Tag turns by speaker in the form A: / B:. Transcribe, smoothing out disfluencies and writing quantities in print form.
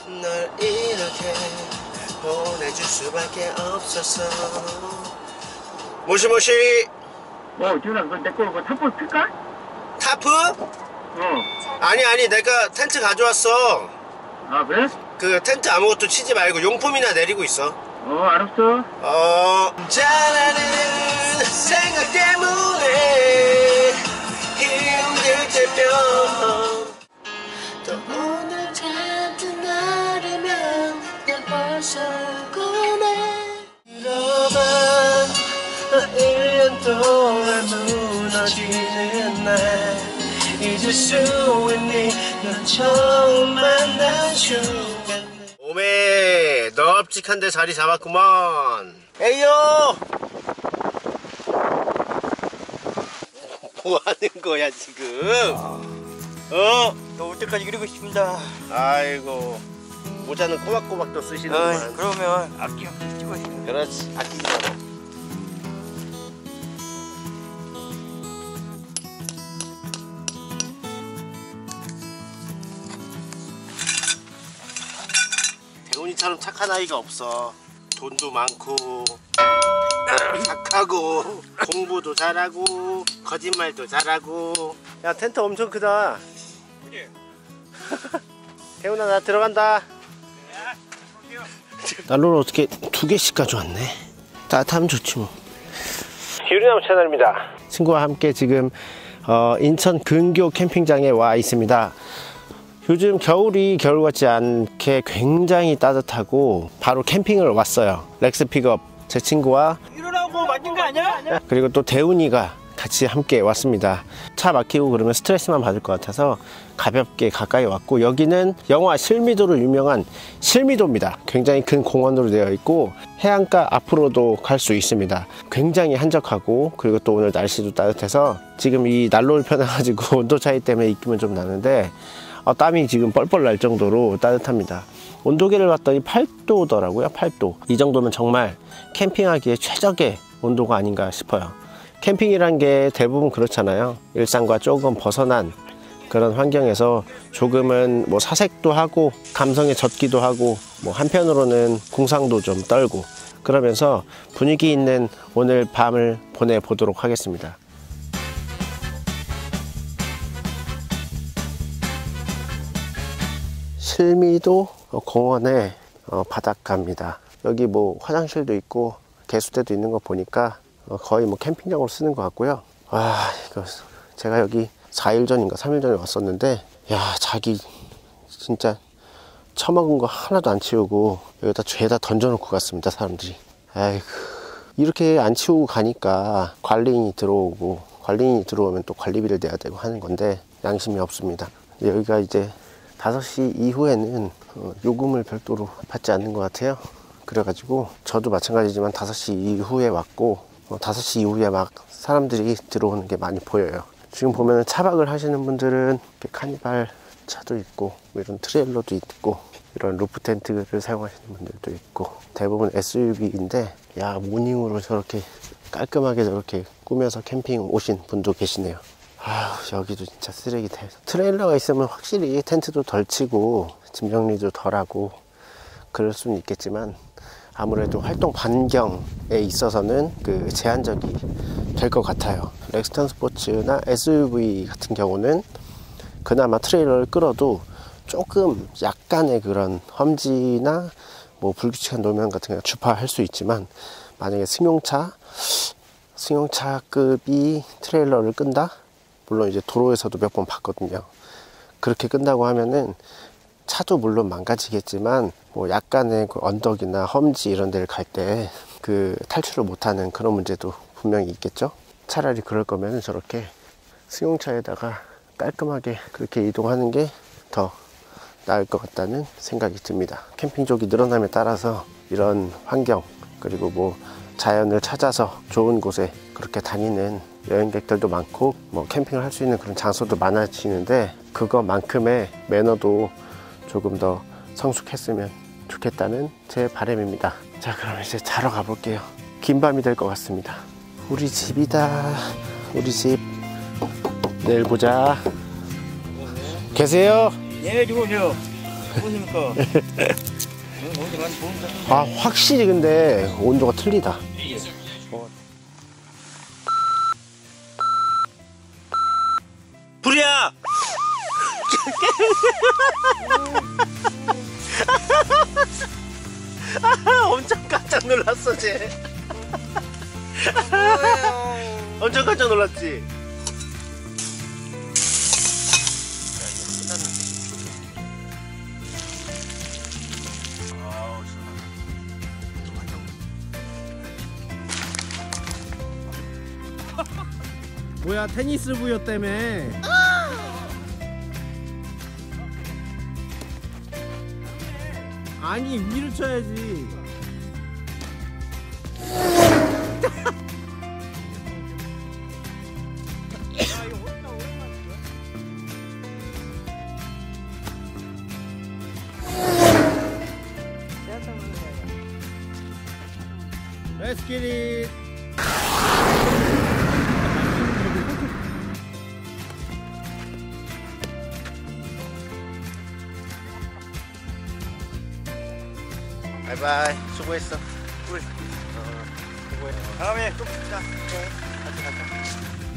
A: 널 이렇게 보내줄 수밖에 없었어. 모시모시.
B: 준아, 내거 탑볼 틀까?
A: 타프? 아니 내가 텐트 가져왔어.
B: 아, 그래?
A: 그 텐트 아무것도 치지 말고 용품이나 내리고 있어.
B: 알았어.
A: 잘하는 생각 때문에 힘들 때면 또 오늘 같은 날이면 난 벌써 꺼내. 들어봐 1년 동안 무너지는 날 잊을 수 있니. 넌 처음 만난 순간. 오메 널찍한데 자리 잡았구먼. 에이요. 뭐하는 거야 지금?
B: 너 올 때까지 이러고 싶습니다.
A: 아이고 모자는 꼬박꼬박 또 쓰시는구만.
B: 그러면 아끼면 찍고 싶어.
A: 그렇지, 아끼지 마라. 대훈이처럼 착한 아이가 없어. 돈도 많고 착하고 공부도 잘하고 거짓말도 잘하고. 야 텐트 엄청 크다. 그래. 대훈아 나 들어간다. 난로를 어떻게 2개씩 가져왔네. 따뜻하면 좋지 뭐. 유리나무 채널입니다. 친구와 함께 지금 인천 근교 캠핑장에 와 있습니다. 요즘 겨울이 겨울 같지 않게 굉장히 따뜻하고 바로 캠핑을 왔어요. 렉스 픽업 제 친구와
B: 일어나고 맞는 거 아니야?
A: 그리고 또 대훈이가 같이 함께 왔습니다. 차 막히고 그러면 스트레스만 받을 것 같아서 가볍게 가까이 왔고, 여기는 영화 실미도로 유명한 실미도입니다. 굉장히 큰 공원으로 되어 있고 해안가 앞으로도 갈 수 있습니다. 굉장히 한적하고, 그리고 또 오늘 날씨도 따뜻해서 지금 이 난로를 펴놔가지고 온도 차이 때문에 입기는 좀 나는데 땀이 지금 뻘뻘 날 정도로 따뜻합니다. 온도계를 봤더니 8도더라고요. 8도. 이 정도면 정말 캠핑하기에 최적의 온도가 아닌가 싶어요. 캠핑이란 게 대부분 그렇잖아요. 일상과 조금 벗어난 그런 환경에서 조금은 뭐 사색도 하고 감성에 젖기도 하고, 뭐 한편으로는 궁상도 좀 떨고, 그러면서 분위기 있는 오늘 밤을 보내보도록 하겠습니다. 실미도 공원의 바닷가입니다. 여기 뭐 화장실도 있고 개수대도 있는 거 보니까 거의 뭐 캠핑장으로 쓰는 것 같고요. 와, 이거 제가 여기 4일 전인가 3일 전에 왔었는데, 야, 자기 진짜 처먹은 거 하나도 안 치우고 여기다 죄다 던져놓고 갔습니다, 사람들이. 아이고, 이렇게 안 치우고 가니까 관리인이 들어오고, 관리인이 들어오면 또 관리비를 내야 되고 하는 건데 양심이 없습니다. 여기가 이제 5시 이후에는 요금을 별도로 받지 않는 것 같아요. 그래가지고 저도 마찬가지지만 5시 이후에 왔고, 5시 이후에 막 사람들이 들어오는 게 많이 보여요. 지금 보면은 차박을 하시는 분들은 카니발 차도 있고, 이런 트레일러도 있고, 이런 루프 텐트를 사용하시는 분들도 있고, 대부분 SUV인데, 야, 모닝으로 저렇게 깔끔하게 저렇게 꾸며서 캠핑 오신 분도 계시네요. 아휴, 여기도 진짜 쓰레기 다 해서. 트레일러가 있으면 확실히 텐트도 덜 치고 짐 정리도 덜 하고 그럴 수는 있겠지만, 아무래도 활동 반경에 있어서는 그 제한적이 될 것 같아요. 렉스턴 스포츠나 SUV 같은 경우는 그나마 트레일러를 끌어도 조금 약간의 그런 험지나 뭐 불규칙한 노면 같은 거 주파할 수 있지만, 만약에 승용차급이 트레일러를 끈다? 물론 이제 도로에서도 몇 번 봤거든요. 그렇게 끈다고 하면은 차도 물론 망가지겠지만, 뭐 약간의 그 언덕이나 험지 이런 데를 갈 때 그 탈출을 못하는 그런 문제도 분명히 있겠죠. 차라리 그럴 거면 저렇게 승용차에다가 깔끔하게 그렇게 이동하는 게 더 나을 것 같다는 생각이 듭니다. 캠핑족이 늘어남에 따라서 이런 환경, 그리고 뭐 자연을 찾아서 좋은 곳에 그렇게 다니는 여행객들도 많고, 뭐 캠핑을 할 수 있는 그런 장소도 많아지는데, 그거만큼의 매너도 조금 더 성숙했으면 좋겠다는 제 바람입니다. 자, 그럼 이제 자러 가볼게요. 긴 밤이 될 것 같습니다. 우리 집이다. 우리 집. 내일 보자. 계세요?
B: 예, 누구세요? 보니까 어디 많이 보인다.
A: 아, 확실히 근데 온도가 틀리다.
B: 불이야.
A: 엄청 깜짝 놀랐어, 쟤. 엄청 깜짝 놀랐지?
C: 뭐야, 테니스 부여 때문에. 아니, 위를 쳐야지. Let's get it.
A: 바이바이. 수고했어.
B: 다음에 또 보자. 같이 가자.